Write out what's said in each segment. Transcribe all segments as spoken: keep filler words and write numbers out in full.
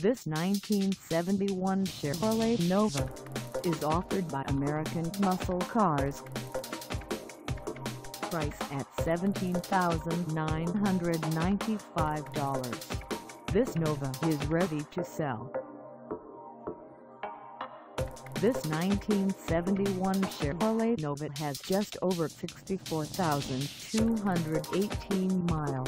This nineteen seventy-one Chevrolet Nova is offered by American Muscle Cars. Price at seventeen thousand nine hundred ninety-five dollars. This Nova is ready to sell. This nineteen seventy-one Chevrolet Nova has just over sixty-four thousand two hundred eighteen miles.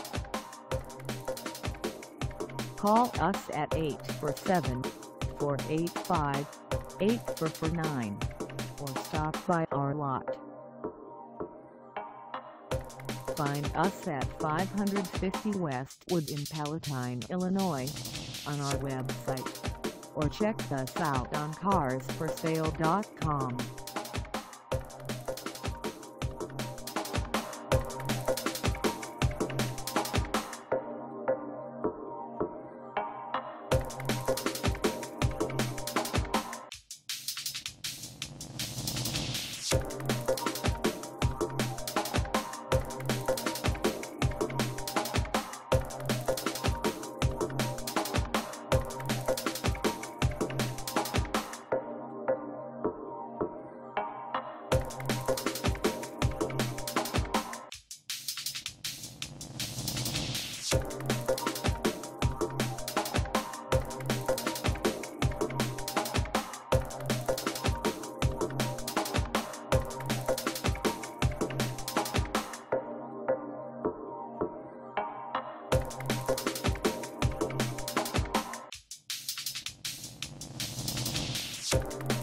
Call us at eight four seven, four eight five, eight four four nine or stop by our lot. Find us at five fifty Westwood in Palatine, Illinois, on our website, or check us out on cars for sale dot com. You